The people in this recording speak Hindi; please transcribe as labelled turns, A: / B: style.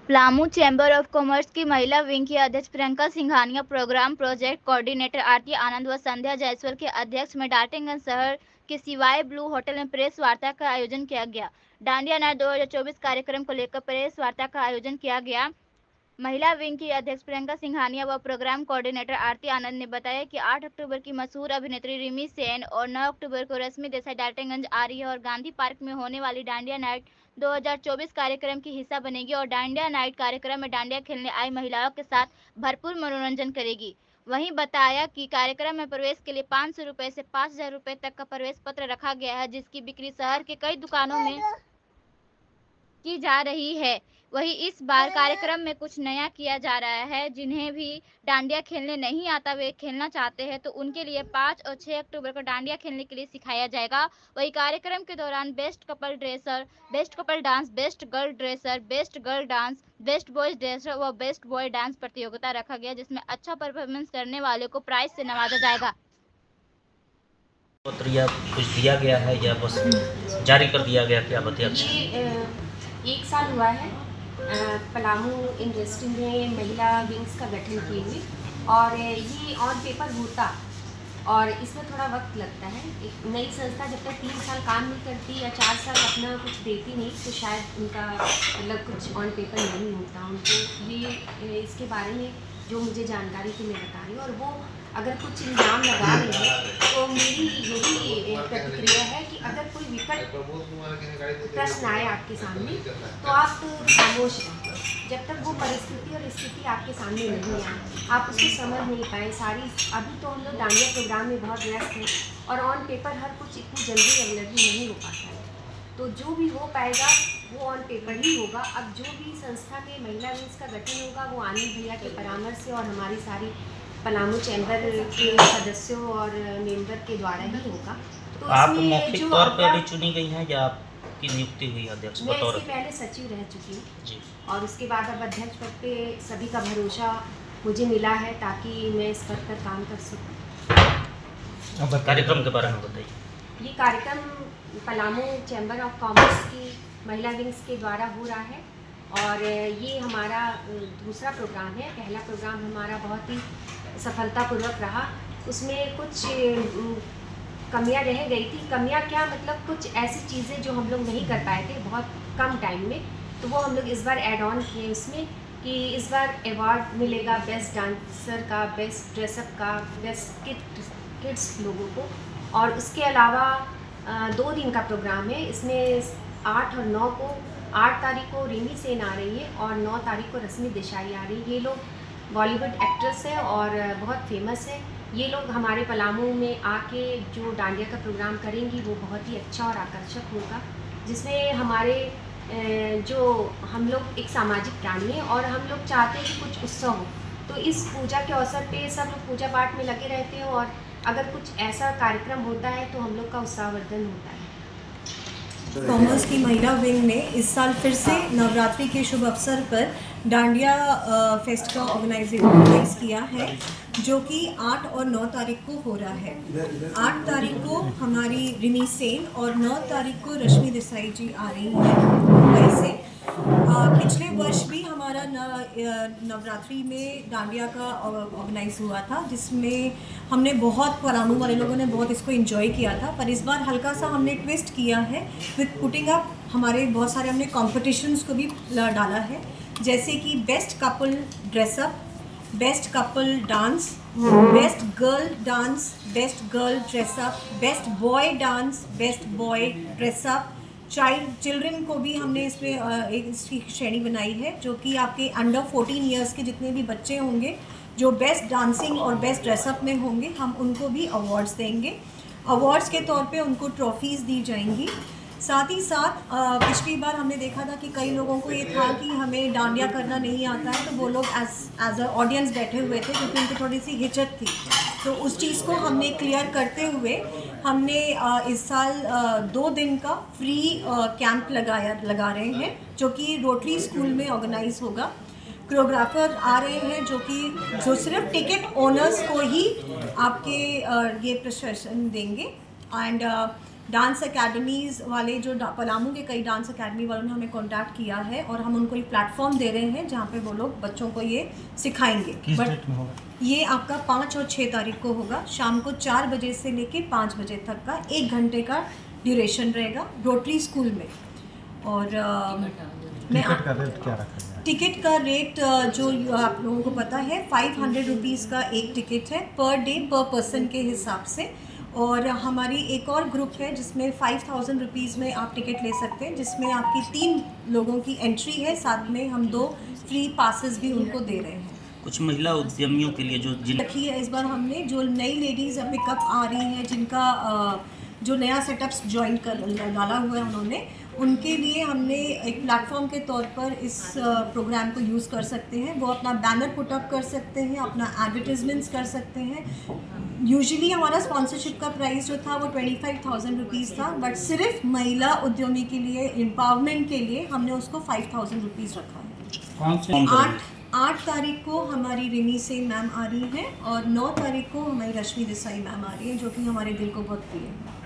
A: पलामू चैम्बर ऑफ कॉमर्स की महिला विंग की अध्यक्ष Priyanka Singhania, programme project coordinator Aarti Anand व संध्या जायसवाल के अध्यक्ष में डाल्टनगंज शहर के सिवाय ब्लू होटल में प्रेस वार्ता का आयोजन किया गया। डांडिया नाइट 2024 कार्यक्रम को लेकर प्रेस वार्ता का आयोजन किया गया। महिला विंग की अध्यक्ष प्रियंका सिंघानिया व प्रोग्राम कोऑर्डिनेटर आरती आनंद ने बताया कि 8 अक्टूबर की मशहूर अभिनेत्री रिमी सेन और 9 अक्टूबर को रश्मि देसाई डाल्टनगंज आ रही है और गांधी पार्क में होने वाली डांडिया नाइट 2024 कार्यक्रम की हिस्सा बनेगी और डांडिया नाइट कार्यक्रम में डांडिया खेलने आई महिलाओं के साथ भरपूर मनोरंजन करेगी। वहीं बताया कि कार्यक्रम में प्रवेश के लिए 500 रुपए से 5000 रुपए तक का प्रवेश पत्र रखा गया है, जिसकी बिक्री शहर के कई दुकानों में की जा रही है। वहीं इस बार कार्यक्रम में कुछ नया किया जा रहा है। जिन्हें भी डांडिया खेलने नहीं आता वे खेलना चाहते हैं तो उनके लिए 5 और 6 अक्टूबर को डांडिया खेलने के लिए सिखाया जाएगा। वहीं कार्यक्रम के दौरान best couple dresser, best couple dance, best girl dresser, best girl dance, best boys dresser व बेस्ट बॉय डांस प्रतियोगिता रखा गया, जिसमें अच्छा परफॉर्मेंस करने वाले को प्राइज से नवाजा जाएगा।
B: या कुछ दिया गया है या बस जारी कर दिया गया, क्या बताइए?
C: ये 1 साल हुआ है पलामू इंडस्ट्री में महिला विंग्स का गठन किए हुए, और ये ऑन पेपर होता और इसमें थोड़ा वक्त लगता है। एक नई संस्था जब तक 3 साल काम नहीं करती या 4 साल अपना कुछ देती नहीं तो शायद उनका मतलब कुछ ऑन पेपर नहीं होता उनको। ये इसके बारे में जो मुझे जानकारी थी मैं बता रही हूँ, और वो अगर कुछ इल्ज़ाम लगा रहे हैं तो मेरी यही प्रतिक्रिया है कि अगर कोई विकट प्रश्न आए आपके सामने तो आप खामोश रहें जब तक वो परिस्थिति और स्थिति आपके सामने नहीं आए, आप उसको समझ नहीं पाए सारी। अभी तो हम लोग डांडिया प्रोग्राम में बहुत व्यस्त हैं और ऑन पेपर हर कुछ इतनी जल्दी अवेलेबल नहीं हो पाता है, तो जो भी हो पाएगा वो ऑन पेपर ही होगा। अब जो भी संस्था के महिला विंग्स का गठन होगा वो आनंद भैया के परामर्श से और हमारी सारी पलामू चैम्बर के सदस्यों और मेंबर के द्वारा ही होगा। तो
B: आप मौखिक तौर पर अभी चुनी गई हैं या आपकी नियुक्ति हुई अध्यक्ष
C: मैं
B: बतौर?
C: इससे पहले सचिव रह चुकी हूँ
B: जी,
C: और उसके बाद अब अध्यक्ष पद पे सभी का भरोसा मुझे मिला है ताकि मैं इस पद पर काम कर सकूँ।
B: अब कार्यक्रम के बारे में बताइए।
C: ये कार्यक्रम पलामू चैम्बर ऑफ कॉमर्स की महिला विंग्स के द्वारा हो रहा है और ये हमारा दूसरा प्रोग्राम है। पहला प्रोग्राम हमारा बहुत ही सफलतापूर्वक रहा, उसमें कुछ कमियां रह गई थी। कमियां क्या, मतलब कुछ ऐसी चीज़ें जो हम लोग नहीं कर पाए थे बहुत कम टाइम में, तो वो हम लोग इस बार ऐड ऑन किए उसमें कि इस बार अवार्ड मिलेगा बेस्ट डांसर का, बेस्ट ड्रेसअप का, बेस्ट किड्स लोगों को। और उसके अलावा 2 दिन का प्रोग्राम है, इसमें 8 और 9 को 8 तारीख को रिमी सेन आ रही है और 9 तारीख को रश्मि देसाई आ रही है। ये लोग बॉलीवुड एक्ट्रेस है और बहुत फेमस है। ये लोग हमारे पलामू में आके जो डांडिया का प्रोग्राम करेंगी वो बहुत ही अच्छा और आकर्षक होगा, जिसमें हमारे जो हम लोग एक सामाजिक प्राणी हैं और हम लोग चाहते हैं कि कुछ उत्सव हो, तो इस पूजा के अवसर पे सब लोग पूजा पाठ में लगे रहते हैं और अगर कुछ ऐसा कार्यक्रम होता है तो हम लोग का उत्साहवर्धन होता है।
D: कॉमर्स की महिला विंग ने इस साल फिर से नवरात्रि के शुभ अवसर पर डांडिया फेस्ट का ऑर्गेनाइज किया है, जो कि 8 और 9 तारीख को हो रहा है। 8 तारीख को हमारी रिमी सेन और 9 तारीख को रश्मि देसाई जी आ रही हैं मुंबई से। पिछले वर्ष भी हमारा नवरात्रि में डांडिया का ऑर्गेनाइज हुआ था, जिसमें हमने बहुत पलामू वाले लोगों ने बहुत इसको एंजॉय किया था। पर इस बार हल्का सा हमने ट्विस्ट किया है विद पुटिंग अप हमारे बहुत सारे हमने कॉम्पिटिशन्स को भी डाला है, जैसे कि best couple dress up, best couple dance, best girl dance, best girl dress up, best boy dance, best boy dress up. Children को भी हमने इसमें एक इसकी श्रेणी बनाई है, जो कि आपके अंडर 14 ईयर्स के जितने भी बच्चे होंगे जो बेस्ट डांसिंग और बेस्ट ड्रेसअप में होंगे, हम उनको भी अवार्ड्स देंगे। अवार्ड्स के तौर पे उनको ट्रॉफीज़ दी जाएंगी। साथ ही साथ पिछली बार हमने देखा था कि कई लोगों को ये था कि हमें डांडिया करना नहीं आता है, तो वो लोग एज अ ऑडियंस बैठे हुए थे क्योंकि उनको थोड़ी सी हिचक थी। तो उस चीज़ को हमने क्लियर करते हुए हमने इस साल 2 दिन का फ्री कैंप लगा रहे हैं, जो कि रोटरी स्कूल में ऑर्गेनाइज होगा। कोरियोग्राफर आ रहे हैं जो सिर्फ टिकट ओनर्स को ही आपके ये प्रदर्शन देंगे। एंड डांस एकेडमीज़ वाले जो पलामू के कई डांस एकेडमी वालों ने हमें कांटेक्ट किया है और हम उनको एक प्लेटफॉर्म दे रहे हैं जहाँ पे वो लोग बच्चों को ये सिखाएंगे।
E: किस डेट में होगा?
D: ये आपका 5 और 6 तारीख को होगा, शाम को 4 बजे से लेके 5 बजे तक का 1 घंटे का ड्यूरेशन रहेगा रोटरी स्कूल में। और
E: टिकट का रेट क्या रखा है?
D: टिकट का रेट जो आप लोगों को पता है 500 रुपीज़ का एक टिकट है पर डे पर पर्सन के हिसाब से। और हमारी एक और ग्रुप है जिसमें 5000 रुपीज़ में आप टिकट ले सकते हैं, जिसमें आपकी 3 लोगों की एंट्री है, साथ में हम 2 फ्री पासेस भी उनको दे रहे हैं।
B: कुछ महिला उद्यमियों के लिए जो
D: रखी है इस बार हमने, जो नई लेडीज़ पिकअप आ रही हैं जिनका जो नया सेटअप्स ज्वाइन कर डाला हुआ है उन्होंने, उनके लिए हमने एक प्लेटफॉर्म के तौर पर इस प्रोग्राम को यूज़ कर सकते हैं। वो अपना बैनर पुटअप कर सकते हैं, अपना एडवर्टीजमेंट्स कर सकते हैं। यूजुअली हमारा स्पॉन्सरशिप का प्राइस जो था वो 25,000 रुपीज़ था, बट सिर्फ महिला उद्यमी के लिए, एम्पावरमेंट के लिए हमने उसको 5,000 रुपीज़ रखा है। 8 तारीख को हमारी रिमी सिंह मैम आ रही हैं और 9 तारीख को हमारी रश्मि देसाई मैम आ रही हैं, जो कि हमारे दिल को बहुत प्रिय है।